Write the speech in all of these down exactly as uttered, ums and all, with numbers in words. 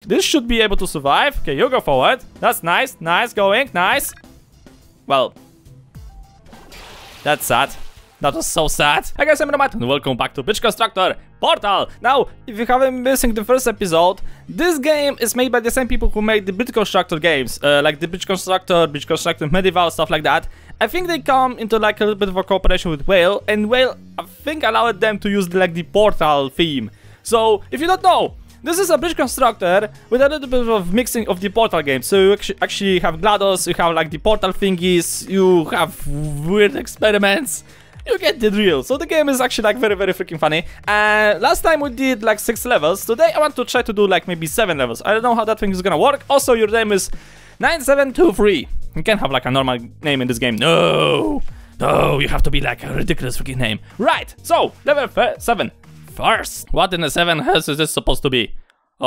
This should be able to survive. Okay, you go forward. That's nice. Nice going. Nice. Well, that's sad. That was so sad. Hi guys, I'm Neodyinamite and welcome back to Bridge Constructor Portal. Now, if you haven't been missing the first episode, this game is made by the same people who made the Bridge Constructor games, uh, like the Bridge Constructor, Bridge Constructor Medieval, stuff like that. I think they come into like a little bit of a cooperation with Whale, and Whale, I think, allowed them to use like the Portal theme. So, if you don't know, this is a Bridge Constructor with a little bit of mixing of the Portal games. So you actually have GLaDOS, you have like the Portal thingies, you have weird experiments. You get the drill. So the game is actually like very very freaking funny. And uh, last time we did like six levels. Today I want to try to do like maybe seven levels. I don't know how that thing is gonna work. Also, your name is nine seven two three. You can't have like a normal name in this game. No, no, you have to be like a ridiculous freaking name. Right. So level seven. First, what in the seven house is this supposed to be?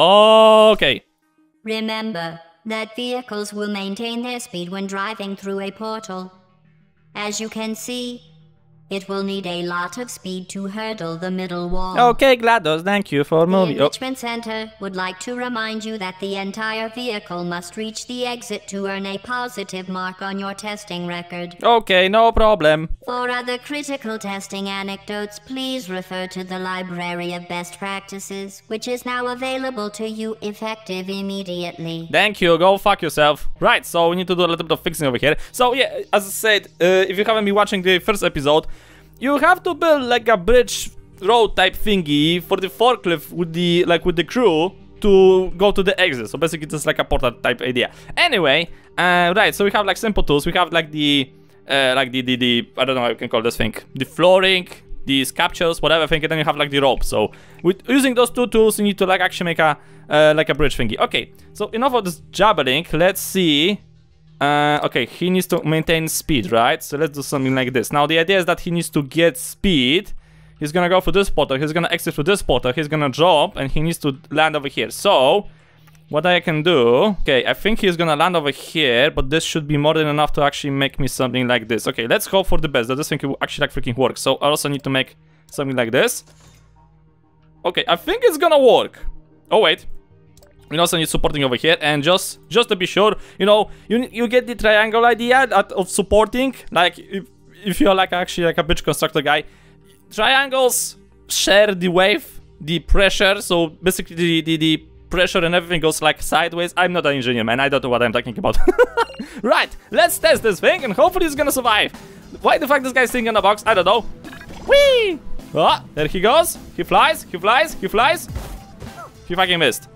Okay. Remember that vehicles will maintain their speed when driving through a portal. As you can see, it will need a lot of speed to hurdle the middle wall. Okay, GLaDOS, thank you for moving. The Enrichment Center would like to remind you that the entire vehicle must reach the exit to earn a positive mark on your testing record. Okay, no problem. For other critical testing anecdotes, please refer to the Library of Best Practices, which is now available to you effective immediately. Thank you, go fuck yourself. Right, so we need to do a little bit of fixing over here. So yeah, as I said, uh, if you haven't been watching the first episode, you have to build like a bridge road type thingy for the forklift with the like with the crew to go to the exit. So basically it's like a portal type idea. Anyway, uh, right, so we have like simple tools. We have like the uh, like the, the the I don't know how you can call this thing, the flooring, these captures, whatever thing, and then you have like the rope. So with using those two tools, you need to like actually make a uh, like a bridge thingy. Okay, so enough of this jabbering. Let's see. Uh, okay, he needs to maintain speed, right? So let's do something like this. Now the idea is that he needs to get speed. He's gonna go for this portal, he's gonna exit through this portal, he's gonna drop, and he needs to land over here. So, what I can do... Okay, I think he's gonna land over here, but this should be more than enough to actually make me something like this. Okay, let's hope for the best, that this thing will actually like freaking work. So I also need to make something like this. Okay, I think it's gonna work. Oh wait. We also need supporting over here, and just just to be sure, you know, you you get the triangle idea that of supporting. Like if if you're like actually like a bridge constructor guy, triangles share the wave, the pressure. So basically the the, the pressure and everything goes like sideways. I'm not an engineer, man. I don't know what I'm talking about. Right, let's test this thing, and hopefully it's gonna survive. Why the fuck this guy's sitting in a box? I don't know. Whee! Ah, there he goes. He flies. He flies. He flies. He fucking missed.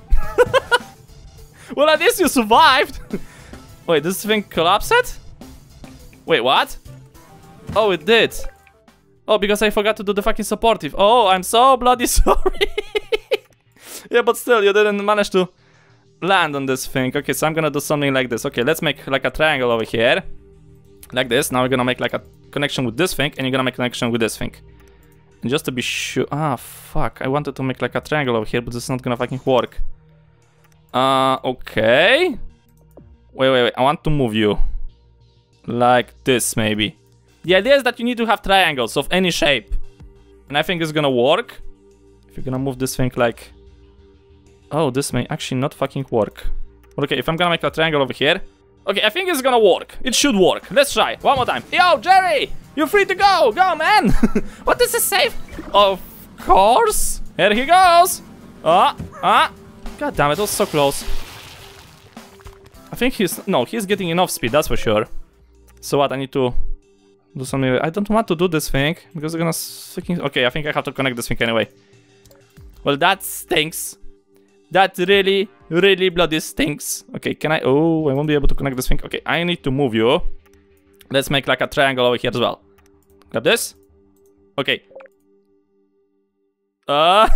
Well, at least you survived. Wait, this thing collapsed? Wait, what? Oh, it did. Oh, because I forgot to do the fucking supportive. Oh, I'm so bloody sorry. Yeah, but still, you didn't manage to land on this thing. Okay, so I'm gonna do something like this. Okay, let's make like a triangle over here. Like this. Now we're gonna make like a connection with this thing, and you're gonna make a connection with this thing. And just to be sure... Ah, fuck. I wanted to make like a triangle over here, but it's not gonna fucking work. Uh, okay. Wait, wait, wait. I want to move you. Like this, maybe. The idea is that you need to have triangles of any shape. And I think it's gonna work. If you're gonna move this thing like... Oh, this may actually not fucking work. Okay, if I'm gonna make a triangle over here... Okay, I think it's gonna work. It should work. Let's try. One more time. Yo, Jerry! You're free to go! Go, man! What does it say? Of course! Here he goes! Ah, ah! God damn it, it was so close. I think he's... No, he's getting enough speed, that's for sure. So what, I need to do something... I don't want to do this thing, because I'm gonna... Freaking... Okay, I think I have to connect this thing anyway. Well, that stinks. That really, really bloody stinks. Okay, can I... Oh, I won't be able to connect this thing. Okay, I need to move you. Let's make like a triangle over here as well. Grab this. Okay. Uh,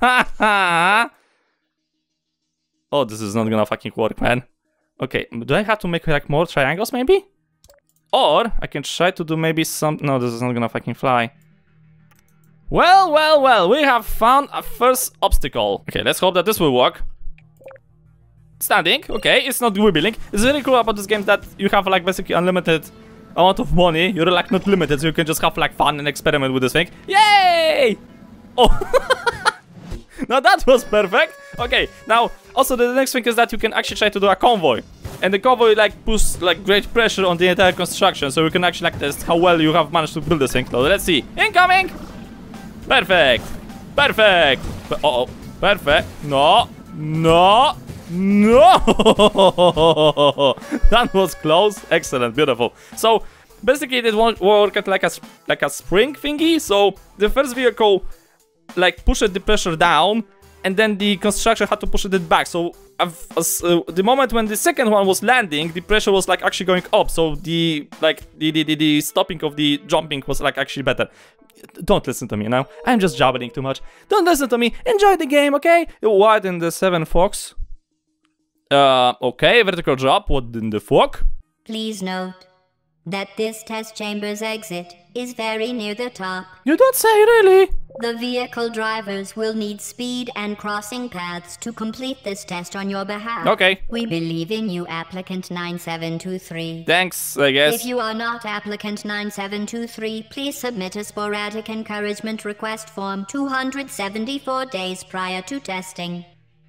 oh, this is not gonna fucking work, man. Okay, do I have to make like more triangles maybe? Or I can try to do maybe some... No, this is not gonna fucking fly. Well, well, well, we have found a first obstacle. Okay, let's hope that this will work. Standing, okay, it's not wibbling. It's really cool about this game that you have like basically unlimited amount of money. You're like not limited, so you can just have like fun and experiment with this thing. Yay! Oh, Now that was perfect. Okay, now also the next thing is that you can actually try to do a convoy. And the convoy like puts like great pressure on the entire construction. So we can actually like test how well you have managed to build this thing. So let's see. Incoming! Perfect! Perfect! Uh oh. Perfect. No. No. No! That was close. Excellent. Beautiful. So basically it won't work at like a, like a spring thingy. So the first vehicle like pushed the pressure down, and then the construction had to push it back. So as, uh, the moment when the second one was landing, the pressure was like actually going up. So the like the, the, the, the stopping of the jumping was like actually better. Don't listen to me now. I'm just jabbering too much. Don't listen to me. Enjoy the game, okay? What in the seven fox? Uh, okay, vertical drop. What in the fuck? Please note that this test chamber's exit is very near the top. You don't say, really? The vehicle drivers will need speed and crossing paths to complete this test on your behalf. Okay. We believe in you, applicant nine seven two three. Thanks, I guess. If you are not applicant nine seven two three, please submit a sporadic encouragement request form two hundred seventy-four days prior to testing.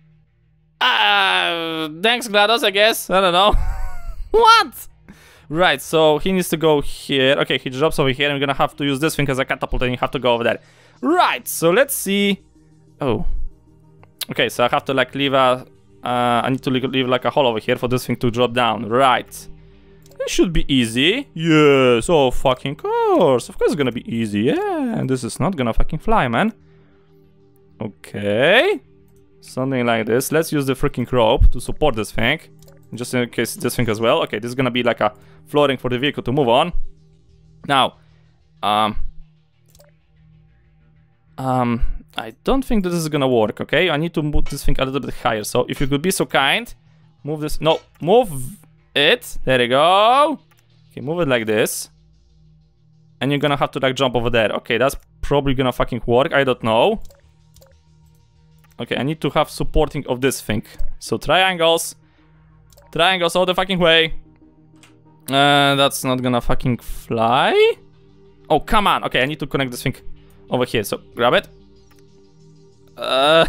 Uh, thanks, GLaDOS, I guess. I don't know. What? Right, so he needs to go here. Okay, he drops over here. I'm gonna have to use this thing as a catapult, and you have to go over there. Right, so let's see. Oh. Okay, so I have to like leave a... Uh, I need to leave, leave like a hole over here for this thing to drop down. Right. It should be easy. Yes, oh fucking course. Of course it's gonna be easy. Yeah, and this is not gonna fucking fly, man. Okay. Something like this. Let's use the freaking rope to support this thing. Just in case this thing as well. Okay, this is gonna be like a flooring for the vehicle to move on. Now, um, um, I don't think this is gonna work. Okay, I need to move this thing a little bit higher. So if you could be so kind, move this. No, move it. There you go. Okay, move it like this, and you're gonna have to like jump over there. Okay, that's probably gonna fucking work. I don't know. Okay, I need to have supporting of this thing. So triangles. Triangles all the fucking way. Uh, that's not gonna fucking fly. Oh, come on. Okay, I need to connect this thing over here. So, grab it. Uh,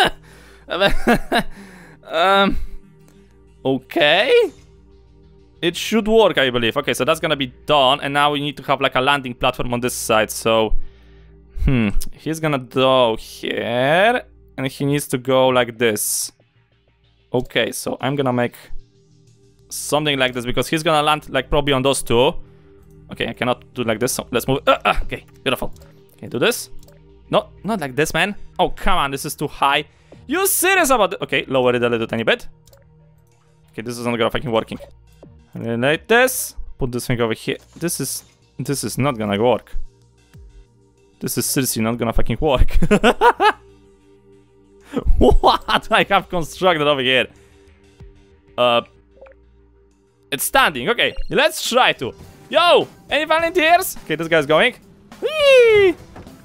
um, okay. It should work, I believe. Okay, so that's gonna be done. And now we need to have like a landing platform on this side. So, hmm. He's gonna go here. And he needs to go like this. Okay, so I'm gonna make something like this because he's gonna land like probably on those two. Okay, I cannot do like this, so let's move. Uh, uh, okay, beautiful. Okay, do this. No, not like this, man. Oh, come on, this is too high. You serious about it? Okay, lower it a little tiny bit. Okay, this is not gonna fucking working. Relate this. Put this thing over here. This is this is not gonna work. This is seriously not gonna fucking work. What I have constructed over here? Uh, it's standing. Okay, let's try to. Yo, any volunteers? Okay, this guy's going. Whee!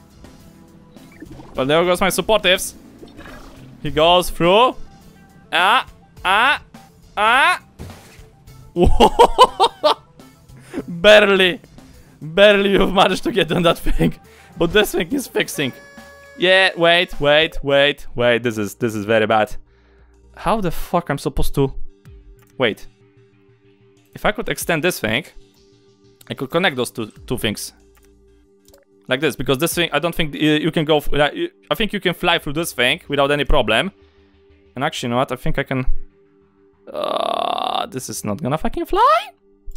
Well, there goes my supportives. He goes through. Ah, ah, ah. Barely, barely you've managed to get on that thing, but this thing is fixing. Yeah, wait, wait, wait, wait. This is this is very bad. How the fuck I'm supposed to? Wait. If I could extend this thing, I could connect those two two things. Like this, because this thing, I don't think you can go. I think you can fly through this thing without any problem. And actually, you know what? I think I can. Uh, this is not gonna fucking fly.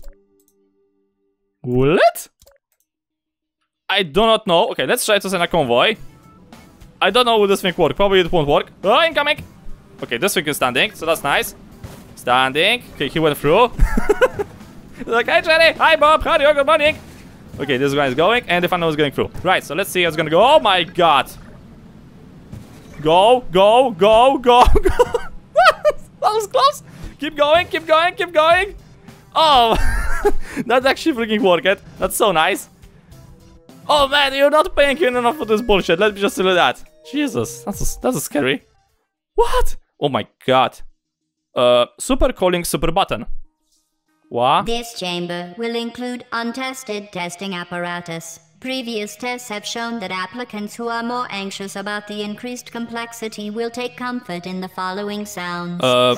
Will it? I do not know. Okay, let's try to send a convoy. I don't know will this thing work. Probably it won't work. Oh, incoming. Okay, this thing is standing, so that's nice. Standing. Okay, he went through. Like, hi, Jenny. Hi, Bob. How are you? Good morning. Okay, this guy is going, and the funnel is going through. Right, so let's see how it's gonna go. Oh my god. Go, go, go, go, go. That was close. Keep going, keep going, keep going. Oh, that actually freaking worked. That's so nice. Oh man, you're not paying enough for this bullshit. Let me just do that. Jesus, that's a, that's a scary. What? Oh my god. Uh, super calling super button. What? This chamber will include untested testing apparatus. Previous tests have shown that applicants who are more anxious about the increased complexity will take comfort in the following sounds. Uh...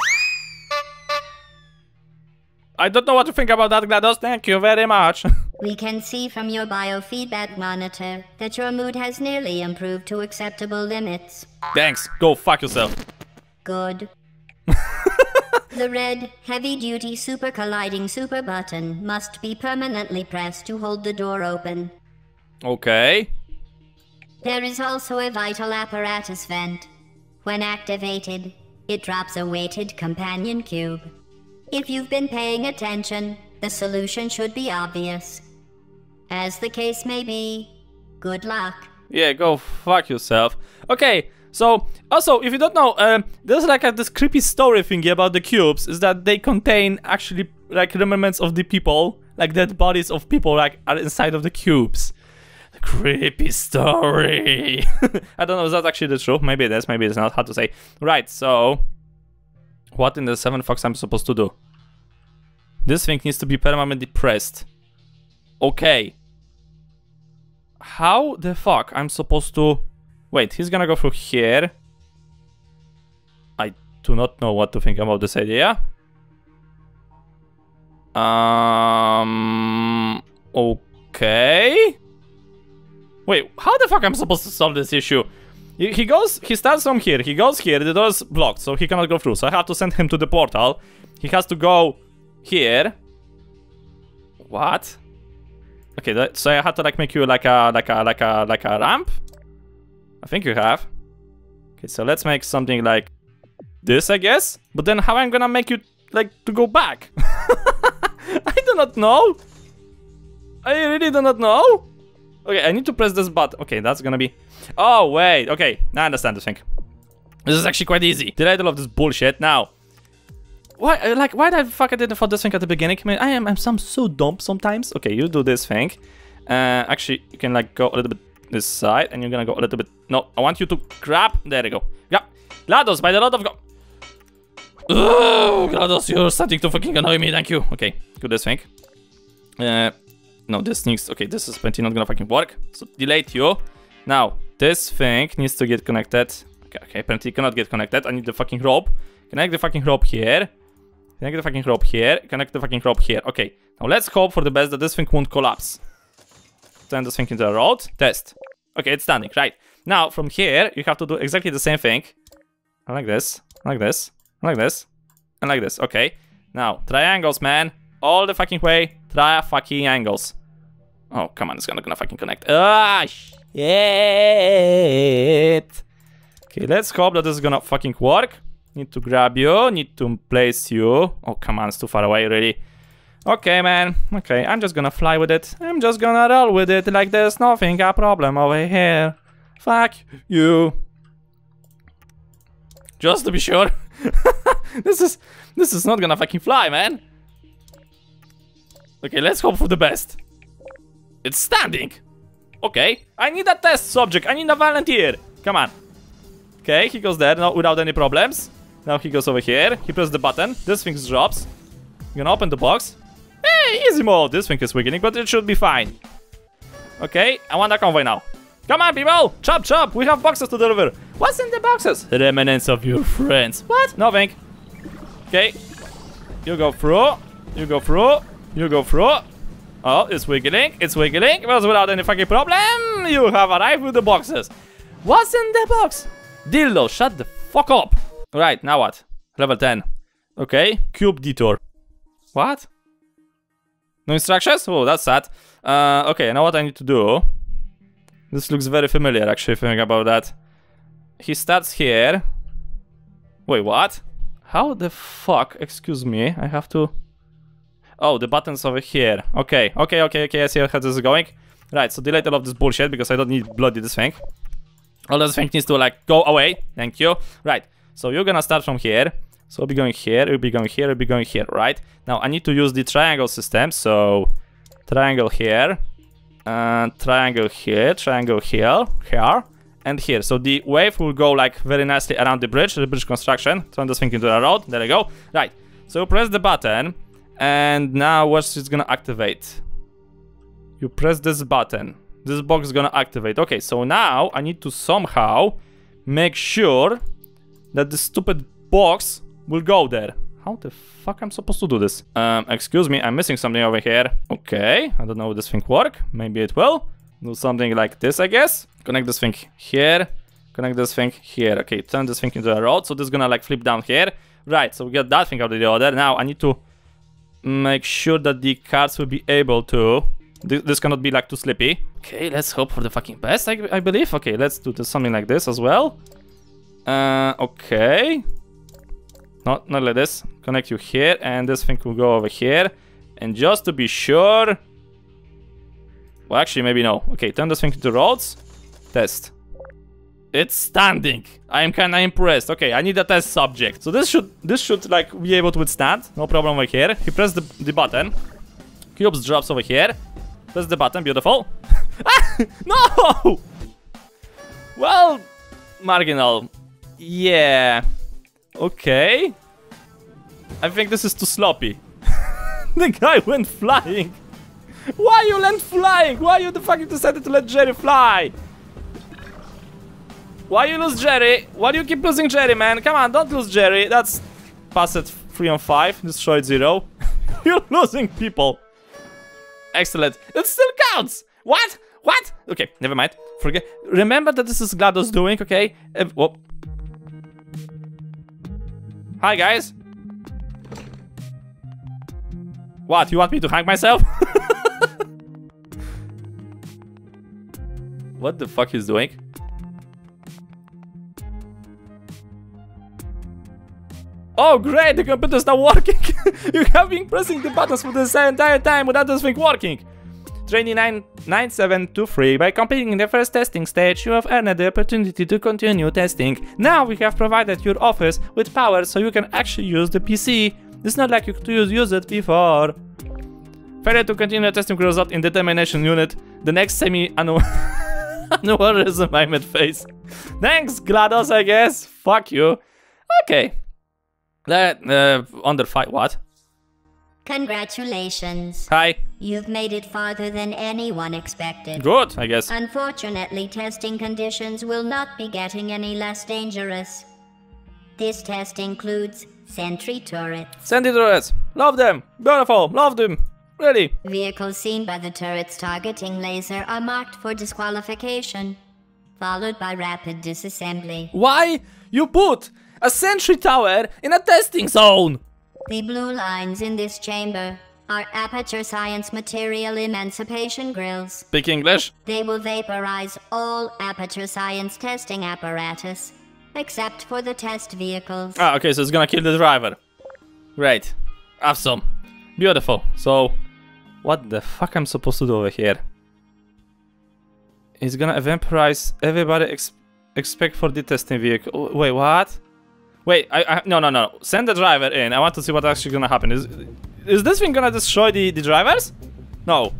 I don't know what to think about that, GLaDOS. Thank you very much. We can see from your biofeedback monitor that your mood has nearly improved to acceptable limits. Thanks. Go fuck yourself. Good. The red, heavy-duty super colliding super button must be permanently pressed to hold the door open. Okay. There is also a vital apparatus vent. When activated, it drops a weighted companion cube. If you've been paying attention, the solution should be obvious. As the case may be, good luck. Yeah, go fuck yourself. Okay, so, also, if you don't know, um, there's like a, this creepy story thingy about the cubes, is that they contain actually, like, remnants of the people, like dead bodies of people, like, are inside of the cubes. Creepy story. I don't know, is that actually the truth? Maybe it is, maybe it's not, hard to say. Right, so, what in the seven fox I'm supposed to do? This thing needs to be permanently pressed. Okay. How the fuck I'm supposed to... Wait, he's gonna go through here. I do not know what to think about this idea. Um... Okay... Wait, how the fuck I'm supposed to solve this issue? He, he goes, he starts from here, he goes here, the door is blocked, so he cannot go through. So I have to send him to the portal. He has to go here. What? Okay, that, so I have to like make you like a, like a, like a, like a ramp? I think you have. Okay, so let's make something like this, I guess. But then how am I gonna make you like to go back? I do not know. I really do not know. Okay, I need to press this button. Okay, that's gonna be... Oh, wait. Okay, I understand this thing. This is actually quite easy. Did I do all of this bullshit? Now, why, like, why the fuck I didn't for this thing at the beginning? I mean, I am I'm some so dumb sometimes. Okay, you do this thing. Uh, actually, you can, like, go a little bit this side, and you're gonna go a little bit... No, I want you to grab... There you go. Yeah. GLaDOS, by the lot of... Go oh, GLaDOS, you're starting to fucking annoy me. Thank you. Okay, do this thing. Uh... No, this needs... Okay, this is plenty not gonna fucking work. So, delete you. Now, this thing needs to get connected. Okay, okay, apparently cannot get connected. I need the fucking rope. Connect the fucking rope here. Connect the fucking rope here. Connect the fucking rope here. Okay, now let's hope for the best that this thing won't collapse. Turn this thing into a road. Test. Okay, it's standing, right. Now, from here, you have to do exactly the same thing. Like this, like this, like this, and like this. Okay, now, triangles, man. All the fucking way. Try fucking angles. Oh, come on, it's not gonna fucking connect. Ah, shit. Okay, let's hope that this is gonna fucking work. Need to grab you, need to place you. Oh, come on, it's too far away, really. Okay, man. Okay, I'm just gonna fly with it. I'm just gonna roll with it like there's nothing a problem over here. Fuck you. Just to be sure. this is this is not gonna fucking fly, man. Okay, let's hope for the best. It's standing. Okay, I need a test subject. I need a volunteer. Come on. Okay, he goes there no, without any problems. Now he goes over here. He presses the button. This thing drops. You're gonna open the box. Hey, easy mode. This thing is wiggling, but it should be fine. Okay, I want a convoy now. Come on, people. Chop, chop. We have boxes to deliver. What's in the boxes? Remnants of your friends. What? Nothing. Okay. You go through. You go through. You go through. Oh, it's wiggling. It's wiggling. But without any fucking problem, you have arrived with the boxes. What's in the box? Dildo, shut the fuck up. Right, now what? Level ten. Okay, cube detour. What? No instructions? Oh, that's sad. Uh, okay, now what I need to do. This looks very familiar, actually, thinking about that. He starts here. Wait, what? How the fuck? Excuse me, I have to... Oh, the button's over here. Okay, okay, okay, okay, I see how this is going. Right, so delete all of this bullshit because I don't need bloody this thing. All this thing needs to like go away. Thank you. Right, so you're gonna start from here. So we'll be going here, we'll be going here, we'll be going here, right? Now I need to use the triangle system, so triangle here, and triangle here, triangle here, here, and here. So the wave will go like very nicely around the bridge, the bridge construction. Turn this thing into a road. There you go. Right. So you press the button. And now what's it's gonna activate? You press this button. this box is gonna activate. Okay, so now I need to somehow make sure that this stupid box will go there. How the fuck I'm supposed to do this? Um, excuse me, I'm missing something over here. Okay, I don't know if this thing work. Maybe it will. Do something like this, I guess. Connect this thing here. Connect this thing here. Okay, turn this thing into a road. So this is gonna like flip down here. Right, so we got that thing out of the order. Now I need to make sure that the cards will be able to... This, this cannot be like too slippy. Okay, let's hope for the fucking best, I, I believe. Okay, let's do this, something like this as well. Uh, okay. Not, not like this. Connect you here, and this thing will go over here. And just to be sure... Well, actually, maybe no. Okay, turn this thing into roads. Test. It's standing. I am kinda impressed. Okay, I need a test subject. So this should, this should like be able to withstand. No problem over here. You press the, the button. Cubes drops over here. Press the button, beautiful. Ah, no! Well, marginal. Yeah. Okay. I think this is too sloppy. The guy went flying. Why you went flying? Why you the fuck you decided to let Jerry fly? Why you lose Jerry? Why do you keep losing Jerry, man? Come on, don't lose Jerry. That's pass it three on five, destroyed zero. You're losing people. Excellent. It still counts. What? What? Okay, never mind. Forget. Remember that this is GLaDOS doing, okay? Uh, whoop. Hi, guys. What? You want me to hang myself? What the fuck he's doing? Oh great, the computer's not working! You have been pressing the buttons for this entire time without this thing working! Trainee nine nine seven two three, by completing the first testing stage, you have earned the opportunity to continue testing. Now we have provided your office with power so you can actually use the P C. It's not like you could use, use it before. Failure to continue testing will result in determination unit. The next semi-annual aneurysm phase. Thanks, GLaDOS, I guess. Fuck you. Okay. That, uh, under fight, what? Congratulations. Hi. You've made it farther than anyone expected. Good, I guess. Unfortunately, testing conditions will not be getting any less dangerous. This test includes sentry turrets. Sentry turrets. Love them. Beautiful. Love them. Really. Vehicles seen by the turret's targeting laser are marked for disqualification, followed by rapid disassembly. Why you put a sentry tower in a testing zone? The blue lines in this chamber are Aperture Science material emancipation grills. Speak English. They will vaporize all Aperture Science testing apparatus, except for the test vehicles. Ah, okay, so it's gonna kill the driver. Great. Awesome. Beautiful. So, what the fuck I'm supposed to do over here? It's gonna vaporize everybody ex expect for the testing vehicle. Wait, what? Wait, I, I no no no. Send the driver in. I want to see what's actually gonna happen. Is is this thing gonna destroy the, the drivers? No.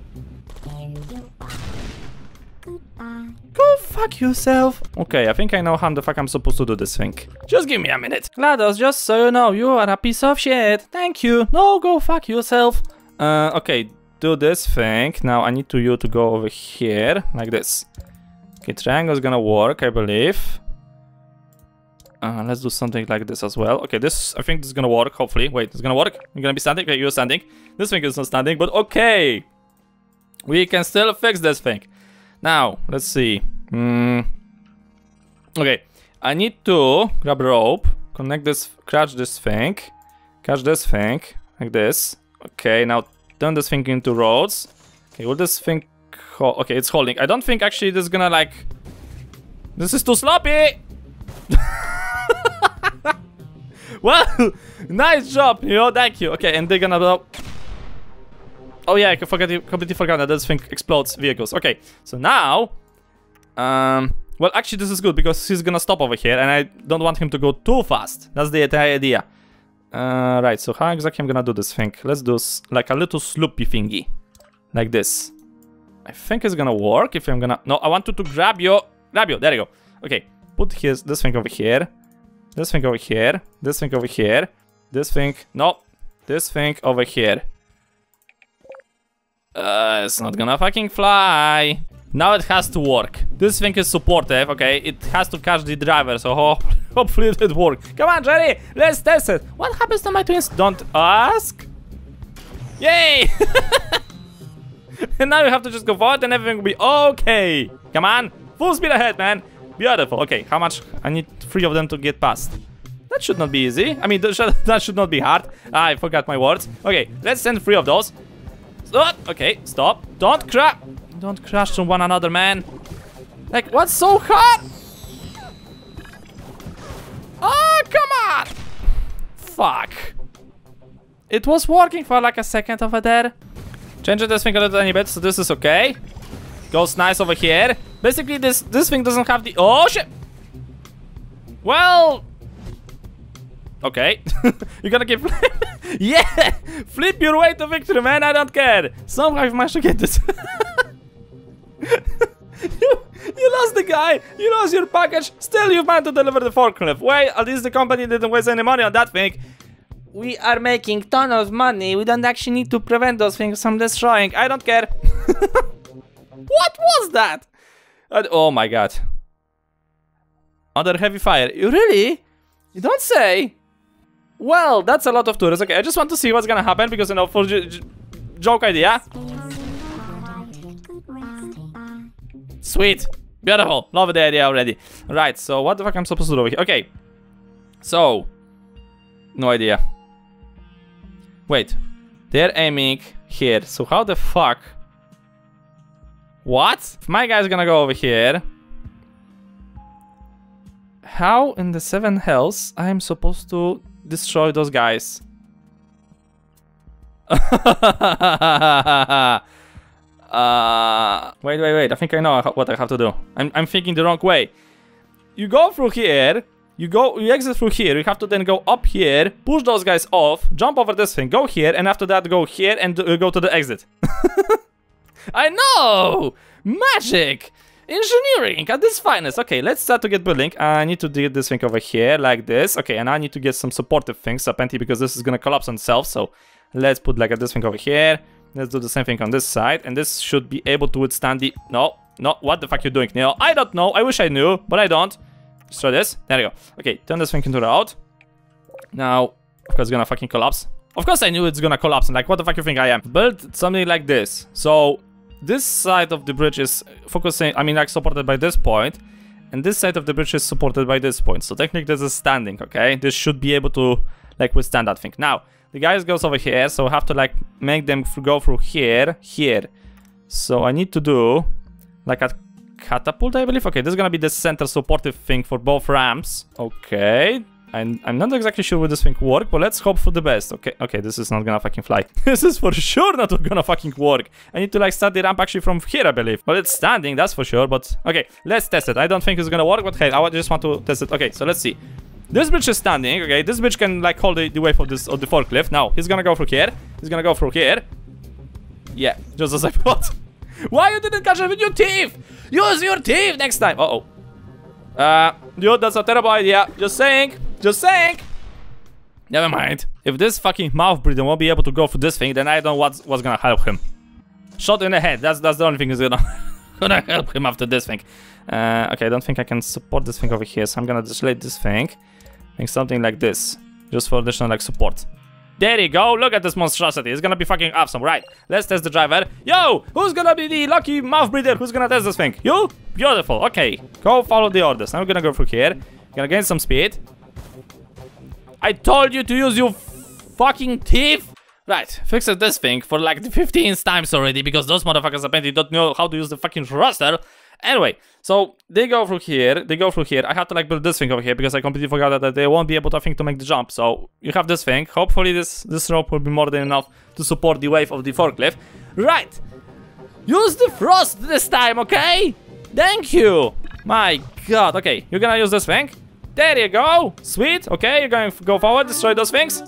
Go fuck yourself. Okay, I think I know how the fuck I'm supposed to do this thing. Just give me a minute. GLaDOS, just so you know, you are a piece of shit. Thank you. No, go fuck yourself. Uh, okay, do this thing. Now I need to you to go over here, like this. Okay, triangle is gonna work, I believe. Uh, let's do something like this as well. Okay, this, I think this is gonna work, hopefully. Wait, it's gonna work? You're gonna be standing? Okay, you're standing. This thing is not standing, but okay. We can still fix this thing. Now, let's see. Mm. Okay, I need to grab a rope, connect this, catch this thing, catch this thing, like this. Okay, now turn this thing into roads. Okay, will this thing... Okay, it's holding. I don't think actually this is gonna like... This is too sloppy! Well, nice job, you know, thank you. Okay, and they're gonna blow. Oh yeah, I forgot, completely forgot that this thing explodes vehicles. Okay, so now, um, well, actually this is good because he's gonna stop over here, and I don't want him to go too fast. That's the entire idea. Uh, right. So how exactly I'm gonna do this thing? Let's do like a little sloopy thingy, like this. I think it's gonna work if I'm gonna. No, I want you to grab you, grab you. There you go. Okay, put his this thing over here. This thing over here, this thing over here, this thing, no, this thing over here. Uh, it's not gonna fucking fly. Now it has to work. This thing is supportive, okay? It has to catch the driver, so ho hopefully it will work. Come on, Jerry, let's test it. What happens to my twins? Don't ask. Yay! And now you have to just go forward and everything will be okay. Come on, full speed ahead, man. Beautiful. Okay, how much? I need three of them to get past. That should not be easy. I mean, that should not be hard. Ah, I forgot my words. Okay, let's send three of those. Stop. Okay, stop. Don't crash. Don't crash to one another, man. Like, what's so hard? Oh, come on. Fuck. It was working for like a second over there. Change this thing a little tiny bit, so this is okay. Goes nice over here. Basically, this this thing doesn't have the... Oh, shit. Well... Okay. You're gonna keep... Yeah! Flip your way to victory, man. I don't care. Somehow you've managed to get this. you, you lost the guy. You lost your package. Still, you've managed to deliver the forklift. Well, at least the company didn't waste any money on that thing. We are making ton of money. We don't actually need to prevent those things from destroying. I don't care. What was that? Uh, oh my god. Under heavy fire. You really? You don't say. Well, that's a lot of tourists. Okay, I just want to see what's gonna happen because, you know, for joke idea. Sweet. Beautiful. Love the idea already. Right, so what the fuck I'm supposed to do over here? Okay. So. No idea. Wait. They're aiming here. So how the fuck? What? If my guy's gonna go over here. How in the seven hells I'm supposed to destroy those guys? uh, wait, wait, wait. I think I know what I have to do. I'm, I'm thinking the wrong way. You go through here. You go, you exit through here. You have to then go up here, push those guys off, jump over this thing, go here, and after that go here and uh, go to the exit. I know! Magic! Engineering at its finest. Okay, let's start to get building. I need to get this thing over here like this. Okay, and I need to get some supportive things apparently because this is gonna collapse on itself. So let's put like this thing over here. Let's do the same thing on this side, and this should be able to withstand the... No, no, what the fuck you doing, Neo? I don't know. I wish I knew, but I don't. Destroy this. There we go. Okay, turn this thing into the road. Now, of course, it's gonna fucking collapse. Of course, I knew it's gonna collapse. And like, what the fuck you think I am? Build something like this. So this side of the bridge is focusing. I mean, like supported by this point, and this side of the bridge is supported by this point. So technically, this is standing. Okay, this should be able to like withstand that thing. Now, the guys goes over here, so I have to like make them go through here, here. So I need to do like a catapult, I believe. Okay, this is gonna be the center supportive thing for both ramps. Okay, I'm, I'm not exactly sure will this thing work, but let's hope for the best. Okay, okay, this is not gonna fucking fly. This is for sure not gonna fucking work. I need to like start the ramp actually from here, I believe. Well, it's standing, that's for sure, but okay, let's test it. I don't think it's gonna work, but hey, I just want to test it. Okay, so let's see. This bridge is standing, okay, this bridge can like hold the, the weight of this of the forklift. Now, he's gonna go through here. He's gonna go through here. Yeah, just as I thought. Why you didn't catch it with your teeth? Use your teeth next time. Uh-oh. Uh, dude, that's a terrible idea. Just saying. Just saying. Never mind. If this fucking mouth breather won't be able to go through this thing, then I don't know what's, what's gonna help him. Shot in the head. That's that's the only thing that's gonna, gonna help him after this thing. Uh, okay, I don't think I can support this thing over here, so I'm gonna delete this thing. Make something like this. Just for additional like support. There you go, look at this monstrosity, it's gonna be fucking awesome, right? Let's test the driver. Yo, who's gonna be the lucky mouth breather? Who's gonna test this thing? You? Beautiful, okay. Go follow the orders. Now we're gonna go through here. Gonna gain some speed. I told you to use your fucking teeth. Right, fixed this thing for like the fifteenth times already because those motherfuckers apparently don't know how to use the fucking thruster. Anyway, so they go through here, they go through here. I have to like build this thing over here because I completely forgot that they won't be able to, I think, to make the jump. So you have this thing. Hopefully this, this rope will be more than enough to support the weight of the forklift. Right, use the thrust this time, okay? Thank you. My god, okay, you're gonna use this thing. There you go, sweet, okay, you're going to go forward, destroy those things.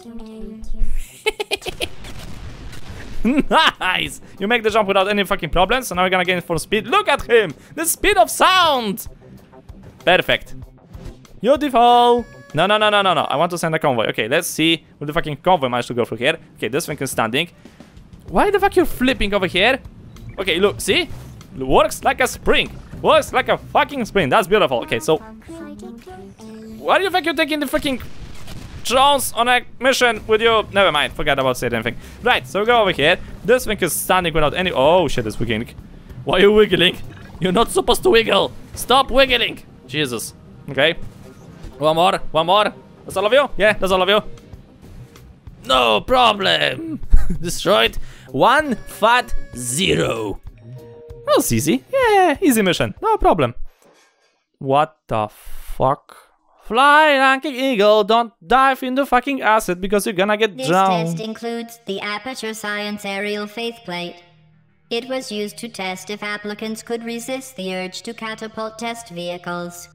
Nice! You make the jump without any fucking problems, so now we're gonna gain for speed. Look at him! The speed of sound! Perfect. Beautiful! No, no, no, no, no, no. I want to send a convoy. Okay, let's see. Will the fucking convoy manage to go through here? Okay, this thing is standing. Why the fuck you're flipping over here? Okay, look, see? Works like a spring. Works like a fucking spring. That's beautiful. Okay, so why do you think you're taking the freaking drones on a mission with you? Never mind. Forget about saying anything. Right, so we go over here. This thing is standing without any. Oh shit, it's wiggling. Why are you wiggling? You're not supposed to wiggle. Stop wiggling. Jesus. Okay. One more. One more. That's all of you? Yeah, that's all of you. No problem. Destroyed. One fat zero. That was easy. Yeah, easy mission. No problem. What the fuck? Fly like an eagle. Don't dive in the fucking acid because you're gonna get This drowned. test includes the Aperture Science Aerial Faithplate. It was used to test if applicants could resist the urge to catapult test vehicles.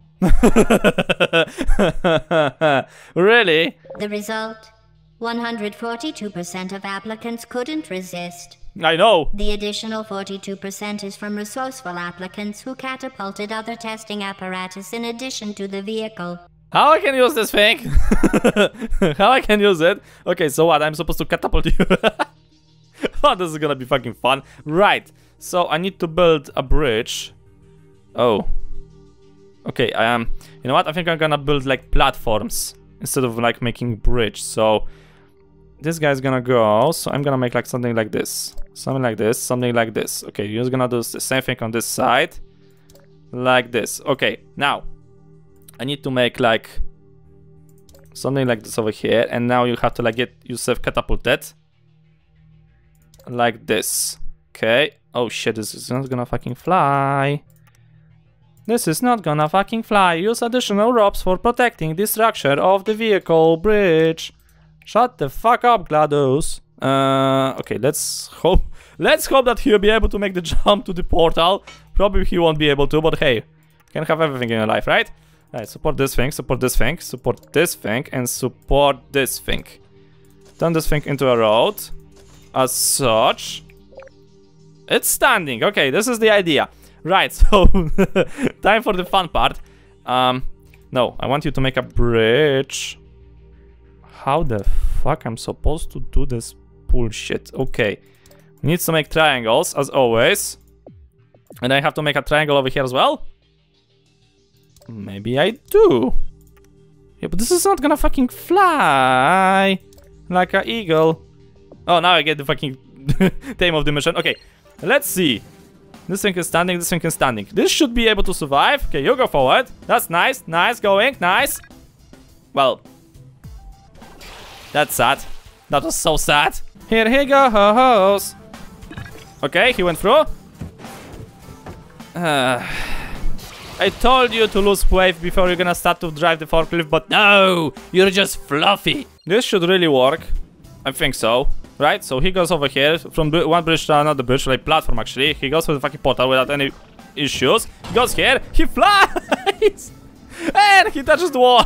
Really? The result? one hundred forty-two percent of applicants couldn't resist. I know. The additional forty-two percent is from resourceful applicants who catapulted other testing apparatus in addition to the vehicle. How I can use this thing? How I can use it? Okay, so what? I'm supposed to catapult you? Oh, this is gonna be fucking fun. Right. So I need to build a bridge. Oh. Okay, I am. Um, you know what? I think I'm gonna build like platforms instead of like making bridge. So this guy's gonna go. So I'm gonna make like something like this, something like this, something like this. Okay, you're just gonna do the same thing on this side, like this. Okay, now I need to make like something like this over here, and now you have to like get yourself catapulted like this. Okay. Oh shit! This is not gonna fucking fly. This is not gonna fucking fly. Use additional ropes for protecting the structure of the vehicle bridge. Shut the fuck up, GLaDOS. Uh, okay, let's hope. Let's hope that he'll be able to make the jump to the portal. Probably he won't be able to, but hey, you can have everything in your life, right? Alright, support this thing, support this thing, support this thing, and support this thing. Turn this thing into a road. As such. It's standing. Okay, this is the idea. Right, so time for the fun part. Um, no, I want you to make a bridge. How the fuck I'm supposed to do this bullshit? Okay, needs to make triangles as always, and I have to make a triangle over here as well. Maybe I do. Yeah, but this is not gonna fucking fly like an eagle. Oh, now I get the fucking theme of the mission. Okay, let's see. This thing is standing, this thing is standing. This should be able to survive. Okay, you go forward. That's nice, nice, going, nice. Well, that's sad. That was so sad. Here he goes. Okay, he went through. Uh, I told you to lose weight before you're gonna start to drive the forklift, but no, you're just fluffy. This should really work. I think so. Right, so he goes over here from one bridge to another bridge, like platform actually. He goes through the fucking portal without any issues. He goes here, he flies! And he touches the wall!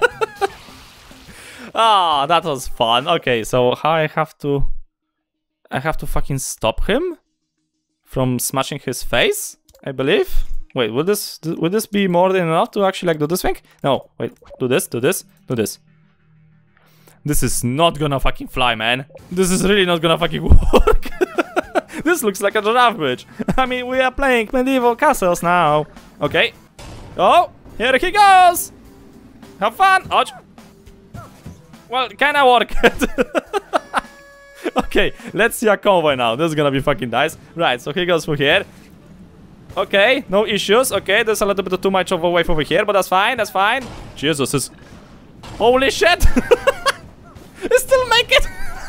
Ah, that was fun. Okay, so how I have to... I have to fucking stop him from smashing his face, I believe. Wait, would this, would this be more than enough to actually like do this thing? No, wait, do this, do this, do this. This is not gonna fucking fly, man. This is really not gonna fucking work. This looks like a giraffe bridge. I mean, we are playing medieval castles now. Okay. Oh, here he goes. Have fun. Ouch. Well, kinda worked. Okay, let's see a convoy now. This is gonna be fucking nice. Right, so he goes through here. Okay, no issues. Okay, there's a little bit too much of a wave over here, but that's fine, that's fine. Jesus, is... Holy shit! I still make it!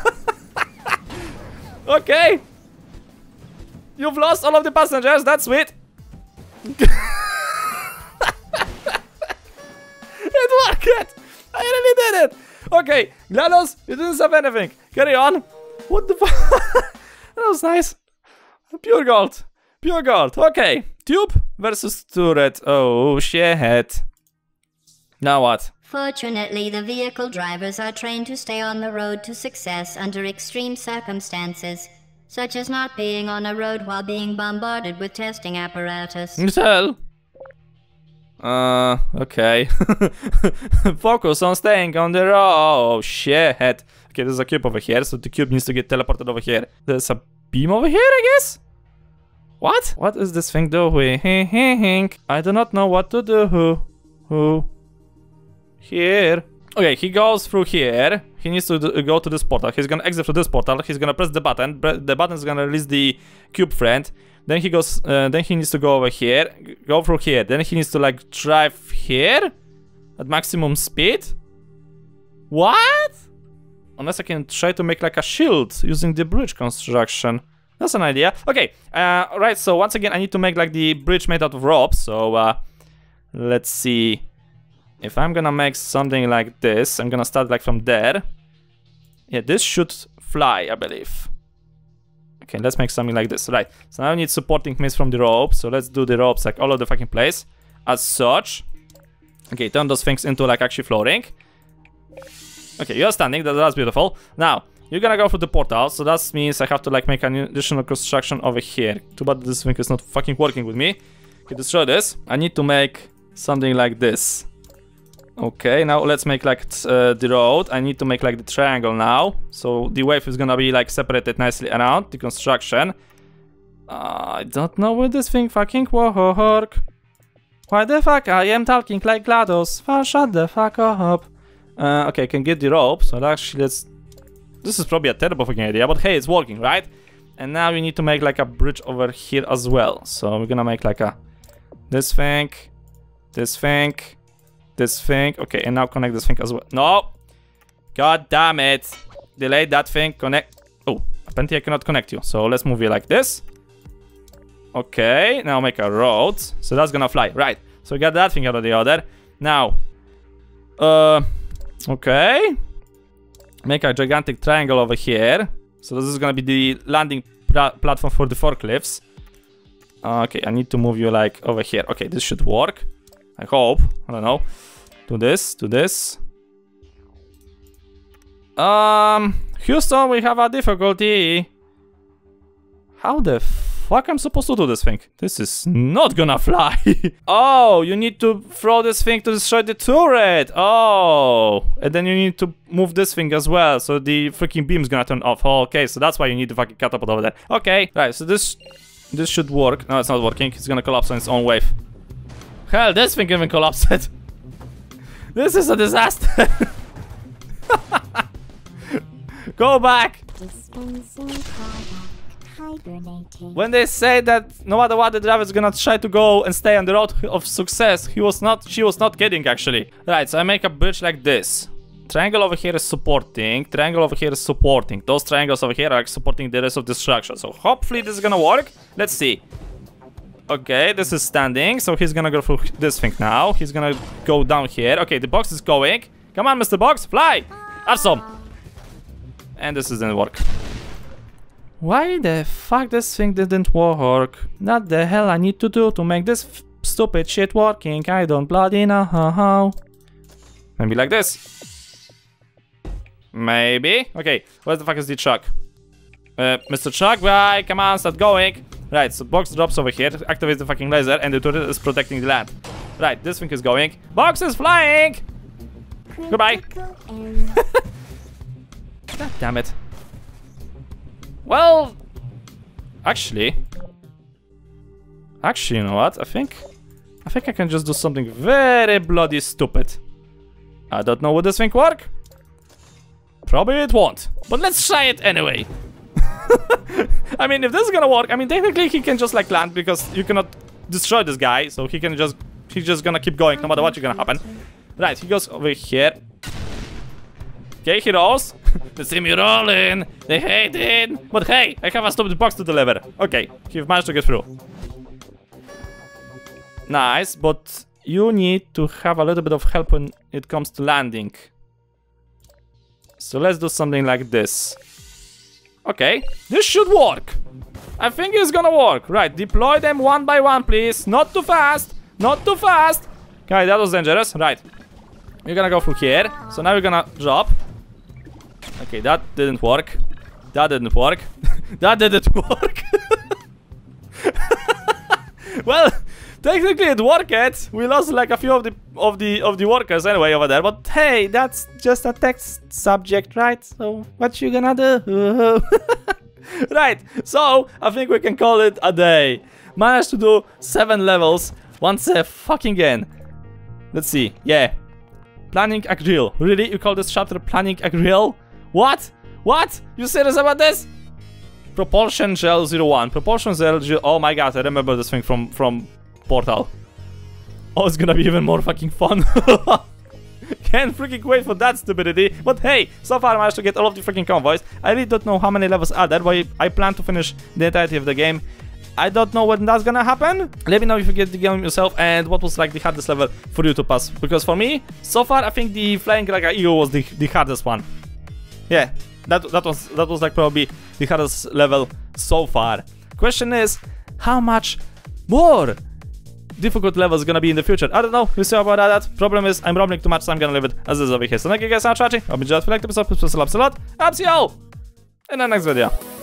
Okay. You've lost all of the passengers, that's sweet. It worked! I really did it! Okay, GLaDOS, you didn't have anything. Carry on. What the fuck? That was nice. Pure gold. Pure gold. Okay. Tube versus turret. Oh, shit. Now what? Fortunately, the vehicle drivers are trained to stay on the road to success under extreme circumstances, such as not being on a road while being bombarded with testing apparatus. Tell. Uh, okay. Focus on staying on the road. Oh, shit. Okay, there's a cube over here, so the cube needs to get teleported over here. There's a beam over here, I guess? What? What is this thing doing? I do not know what to do. Who? Here. Okay, he goes through here. He needs to do, go to this portal. He's gonna exit through this portal. He's gonna press the button. The button is gonna release the cube friend. Then he goes. Uh, then he needs to go over here. Go through here. Then he needs to like drive here at maximum speed. What? Unless I can try to make like a shield using the bridge construction. That's an idea. Okay. Uh, right. So once again, I need to make like the bridge made out of ropes. So uh, let's see. If I'm gonna make something like this, I'm gonna start like from there. Yeah, this should fly, I believe. Okay, let's make something like this. Right, so now I need supporting means from the rope. So let's do the ropes like all over the fucking place. As such. Okay, turn those things into like actually floating. Okay, you're standing, that, that's beautiful. Now, you're gonna go through the portal, so that means I have to like make an additional construction over here. Too bad this thing is not fucking working with me. Okay, destroy this. I need to make something like this. Okay, now let's make like uh, the road. I need to make like the triangle now. So the wave is gonna be like separated nicely around the construction. Uh, I don't know where this thing fucking work. Why the fuck I am talking like GLaDOS? Well, shut the fuck up. Uh, okay, I can get the rope. So actually let's... This is probably a terrible fucking idea, but hey, it's working, right? And now we need to make like a bridge over here as well. So we're gonna make like a... This thing. This thing. This thing, okay, and now connect this thing as well. No! God damn it! Delay that thing, connect. Oh, apparently I cannot connect you. So let's move you like this. Okay, now make a road. So that's gonna fly, right. So we got that thing out of the other. Now, uh, okay. Make a gigantic triangle over here. So this is gonna be the landing platform for the forklifts. Okay, I need to move you like over here. Okay, this should work. I hope. I don't know. Do this, do this. Um, Houston, we have a difficulty. How the fuck I'm supposed to do this thing? This is not gonna fly. Oh, you need to throw this thing to destroy the turret. Oh, and then you need to move this thing as well. So the freaking beam's gonna turn off. Oh, okay, so that's why you need the fucking catapult over there. Okay, right, so this, this should work. No, it's not working. It's gonna collapse on its own wave. Hell, this thing even collapsed. This is a disaster. Go back. When they say that no matter what, the driver is gonna try to go and stay on the road of success, he was not. She was not kidding, actually. Right, so I make a bridge like this. Triangle over here is supporting. Triangle over here is supporting. Those triangles over here are supporting the rest of the structure. So hopefully this is gonna work. Let's see. Okay, this is standing, so he's gonna go through this thing now. He's gonna go down here. Okay, the box is going. Come on, Mister Box, fly! Awesome! And this doesn't work. Why the fuck this thing didn't work? What the hell I need to do to make this f stupid shit working? I don't bloody know how. Maybe like this. Maybe. Okay, where the fuck is the truck? Uh, Mister Truck, bye, come on, start going. Right, so box drops over here, activates the fucking laser, and the turret is protecting the land. Right, this thing is going. Box is flying! Goodbye. God damn it. Well, actually, actually, you know what? I think, I think I can just do something very bloody stupid. I don't know would this thing work. Probably it won't, but let's try it anyway. I mean, if this is gonna work, I mean, technically he can just like land because you cannot destroy this guy, so he can just, he's just gonna keep going no matter what's gonna happen. Right, he goes over here. Okay, he rolls. They see me rolling. They hate it. But hey, I have a stupid box to deliver. Okay, he managed to get through. Nice, but you need to have a little bit of help when it comes to landing. So let's do something like this. Okay, this should work. I think it's gonna work. Right, deploy them one by one, please. Not too fast. Not too fast. Okay, that was dangerous. Right. You're gonna go through here. So now we're gonna drop. Okay, that didn't work. That didn't work. That didn't work. Well, technically it worked. We lost like a few of the of the of the workers anyway over there. But hey, that's just a text subject, right? So what you gonna do? Right, so I think we can call it a day. Managed to do seven levels once a fucking again. Let's see, yeah. Planning a grill. Really? You call this chapter planning a grill? What? What? You serious about this? Propulsion gel zero one. Propulsion gel. Oh my god, I remember this thing from from Portal. Oh, it's gonna be even more fucking fun. Can't freaking wait for that stupidity. But hey, so far I managed to get all of the freaking convoys. I really don't know how many levels are there, but I plan to finish the entirety of the game. I don't know when that's gonna happen. Let me know if you get the game yourself and what was like the hardest level for you to pass. Because for me, so far I think the flying like an eagle was the, the hardest one. Yeah, that that was that was like probably the hardest level so far. Question is, how much more difficult level is gonna be in the future? I don't know. We'll see about that. Problem is, I'm rambling too much, so I'm gonna leave it as is over here. So thank you guys so much for watching. I'll be just for like the episode. Please, a lot. I'll see you all in the next video.